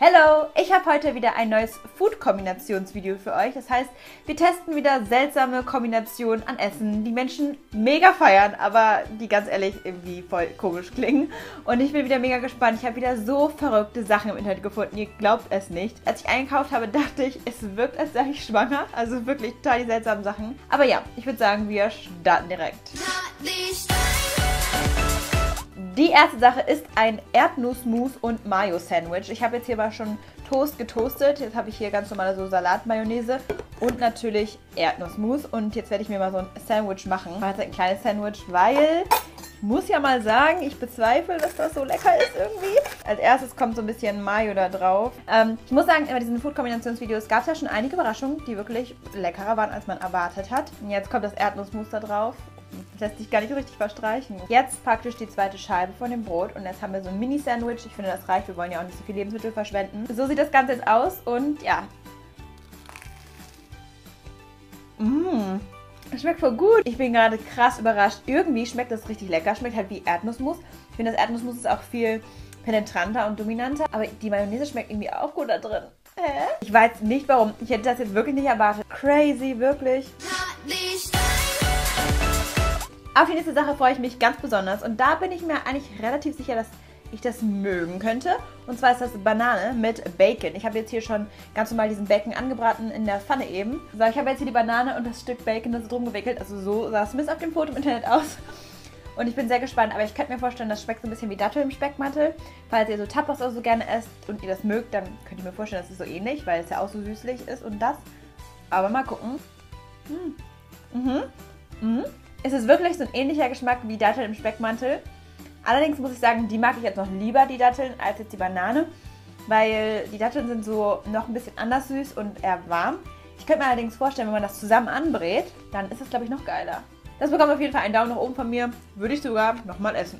Hello! Ich habe heute wieder ein neues Food-Kombinationsvideo für euch. Das heißt, wir testen wieder seltsame Kombinationen an Essen, die Menschen mega feiern, aber die ganz ehrlich irgendwie voll komisch klingen. Und ich bin wieder mega gespannt. Ich habe wieder so verrückte Sachen im Internet gefunden. Ihr glaubt es nicht. Als ich eingekauft habe, dachte ich, es wirkt, als sei ich schwanger. Also wirklich total die seltsamen Sachen. Aber ja, ich würde sagen, wir starten direkt. Die erste Sache ist ein Erdnussmus und Mayo-Sandwich. Ich habe jetzt hier aber schon Toast getoastet. Jetzt habe ich hier ganz normale so Salatmayonnaise und natürlich Erdnussmus. Und jetzt werde ich mir mal so ein Sandwich machen. Ich mache jetzt ein kleines Sandwich, weil ich muss ja mal sagen, ich bezweifle, dass das so lecker ist irgendwie. Als erstes kommt so ein bisschen Mayo da drauf. Ich muss sagen, bei diesen Food-Kombinationsvideos gab es ja schon einige Überraschungen, die wirklich leckerer waren, als man erwartet hat. Und jetzt kommt das Erdnussmus da drauf. Das lässt sich gar nicht so richtig verstreichen. Jetzt praktisch die zweite Scheibe von dem Brot und jetzt haben wir so ein Mini-Sandwich. Ich finde, das reicht. Wir wollen ja auch nicht so viel Lebensmittel verschwenden. So sieht das Ganze jetzt aus und ja. Das schmeckt voll gut. Ich bin gerade krass überrascht. Irgendwie schmeckt das richtig lecker. Schmeckt halt wie Erdnussmus. Ich finde, das Erdnussmus ist auch viel penetranter und dominanter. Aber die Mayonnaise schmeckt irgendwie auch gut da drin. Ich weiß nicht warum. Ich hätte das jetzt wirklich nicht erwartet. Crazy, wirklich. Auf die nächste Sache freue ich mich ganz besonders und da bin ich mir eigentlich relativ sicher, dass ich das mögen könnte. Und zwar ist das Banane mit Bacon. Ich habe jetzt hier schon ganz normal diesen Bacon angebraten in der Pfanne eben. So, ich habe jetzt hier die Banane und das Stück Bacon, das ist drum gewickelt. Also so sah es zumindest auf dem Foto im Internet aus. Und ich bin sehr gespannt, aber ich könnte mir vorstellen, das schmeckt so ein bisschen wie Dattel im Speckmantel. Falls ihr so Tapas oder so gerne esst und ihr das mögt, dann könnt ihr mir vorstellen, das ist so ähnlich, weil es ja auch so süßlich ist und das. Aber mal gucken. Es ist wirklich so ein ähnlicher Geschmack wie Datteln im Speckmantel. Allerdings muss ich sagen, die mag ich jetzt noch lieber, die Datteln, als jetzt die Banane. Weil die Datteln sind so noch ein bisschen anders süß und eher warm. Ich könnte mir allerdings vorstellen, wenn man das zusammen anbrät, dann ist es, glaube ich, noch geiler. Das bekommt auf jeden Fall einen Daumen nach oben von mir. Würde ich sogar nochmal essen.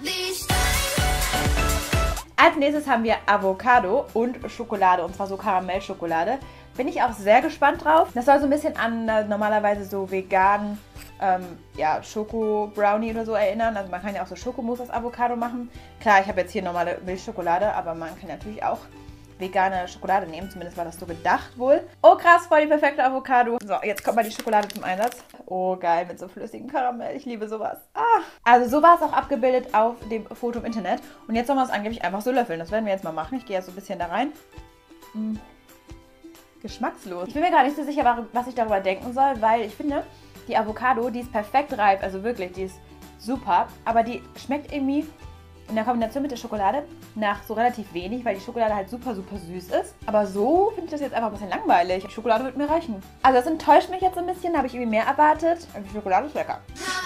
Als nächstes haben wir Avocado und Schokolade, und zwar so Karamellschokolade. Bin ich auch sehr gespannt drauf. Das soll so ein bisschen an normalerweise so veganen Schoko-Brownie oder so erinnern. Also man kann ja auch so Schokomousse aus Avocado machen. Klar, ich habe jetzt hier normale Milchschokolade, aber man kann natürlich auch vegane Schokolade nehmen. Zumindest war das so gedacht wohl. Oh krass, voll die perfekte Avocado. So, jetzt kommt mal die Schokolade zum Einsatz. Oh geil, mit so flüssigem Karamell. Ich liebe sowas. Also so war es auch abgebildet auf dem Foto im Internet. Und jetzt soll man es angeblich einfach so löffeln. Das werden wir jetzt mal machen. Ich gehe jetzt so ein bisschen da rein. Geschmackslos. Ich bin mir gar nicht so sicher, was ich darüber denken soll, weil ich finde, die Avocado, die ist perfekt reif, also wirklich, die ist super, aber die schmeckt irgendwie in der Kombination mit der Schokolade nach so relativ wenig, weil die Schokolade halt super, super süß ist. Aber so finde ich das jetzt einfach ein bisschen langweilig. Die Schokolade wird mir reichen. Also das enttäuscht mich jetzt so ein bisschen, da habe ich irgendwie mehr erwartet. Und die Schokolade ist lecker.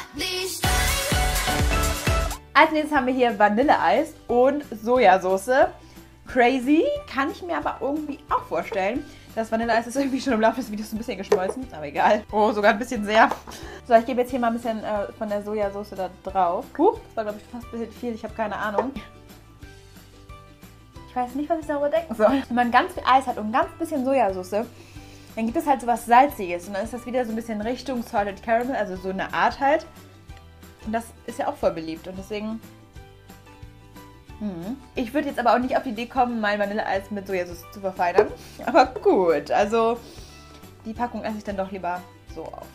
Als nächstes haben wir hier Vanilleeis und Sojasauce. Crazy, kann ich mir aber irgendwie auch vorstellen. Das Vanilleeis ist irgendwie schon im Laufe des Videos ein bisschen geschmolzen, aber egal. Oh, sogar ein bisschen sehr. So, ich gebe jetzt hier mal ein bisschen von der Sojasauce da drauf. Das war, glaube ich, fast ein bisschen viel. Ich habe keine Ahnung. Ich weiß nicht, was ich darüber denken soll. Wenn man ganz viel Eis hat und ganz bisschen Sojasauce, dann gibt es halt so was Salziges. Und dann ist das wieder so ein bisschen Richtung Salted Caramel, also so eine Art halt. Und das ist ja auch voll beliebt und deswegen... Ich würde jetzt aber auch nicht auf die Idee kommen, mein Vanilleeis mit Sojasauce zu verfeinern. Aber gut, also die Packung esse ich dann doch lieber so auf.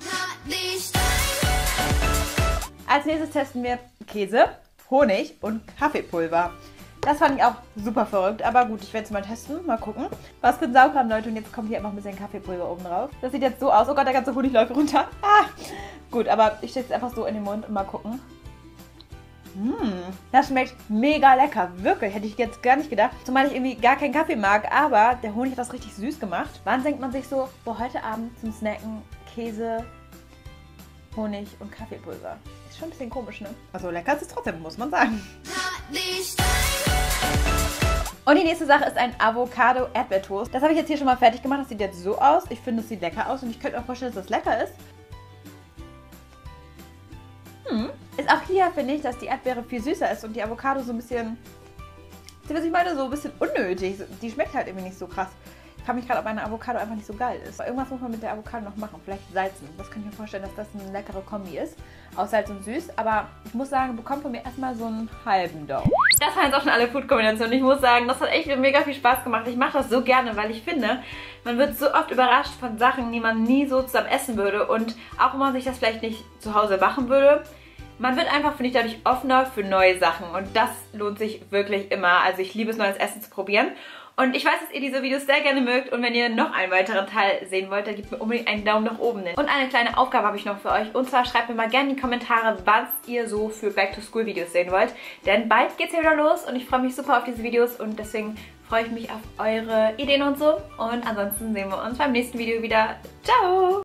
Als nächstes testen wir Käse, Honig und Kaffeepulver. Das fand ich auch super verrückt, aber gut, ich werde es mal testen, mal gucken. Was für ein Saukram, Leute, und jetzt kommt hier einfach ein bisschen Kaffeepulver oben drauf. Das sieht jetzt so aus, oh Gott, der ganze Honig läuft runter. Gut, aber ich stecke es einfach so in den Mund und mal gucken. Das schmeckt mega lecker, wirklich, hätte ich jetzt gar nicht gedacht. Zumal ich irgendwie gar keinen Kaffee mag, aber der Honig hat das richtig süß gemacht. Wann denkt man sich so, heute Abend zum Snacken Käse, Honig und Kaffeepulver? Ist schon ein bisschen komisch, ne? Also lecker ist es trotzdem, muss man sagen. Und die nächste Sache ist ein Avocado-Erdbeertoast. Das habe ich jetzt hier schon mal fertig gemacht, das sieht jetzt so aus. Ich finde, es sieht lecker aus und ich könnte mir vorstellen, dass das lecker ist. Ist auch hier, finde ich, dass die Erdbeere viel süßer ist und die Avocado so ein bisschen, was ich meine, so ein bisschen unnötig. Die schmeckt halt irgendwie nicht so krass. Ich frage mich gerade, ob eine Avocado einfach nicht so geil ist. Aber irgendwas muss man mit der Avocado noch machen, vielleicht salzen. Das kann ich mir vorstellen, dass das eine leckere Kombi ist. Aus Salz und Süß, aber ich muss sagen, bekommt von mir erstmal so einen halben Daumen. Das waren jetzt auch schon alle Food-Kombinationen. Ich muss sagen, das hat echt mega viel Spaß gemacht. Ich mache das so gerne, weil ich finde, man wird so oft überrascht von Sachen, die man nie so zusammen essen würde. Und auch wenn man sich das vielleicht nicht zu Hause machen würde, man wird einfach, finde ich, dadurch offener für neue Sachen. Und das lohnt sich wirklich immer. Also ich liebe es, neues Essen zu probieren. Und ich weiß, dass ihr diese Videos sehr gerne mögt. Und wenn ihr noch einen weiteren Teil sehen wollt, dann gebt mir unbedingt einen Daumen nach oben. Und eine kleine Aufgabe habe ich noch für euch. Und zwar schreibt mir mal gerne in die Kommentare, was ihr so für Back-to-School-Videos sehen wollt. Denn bald geht's hier wieder los und ich freue mich super auf diese Videos. Und deswegen freue ich mich auf eure Ideen und so. Und ansonsten sehen wir uns beim nächsten Video wieder. Ciao!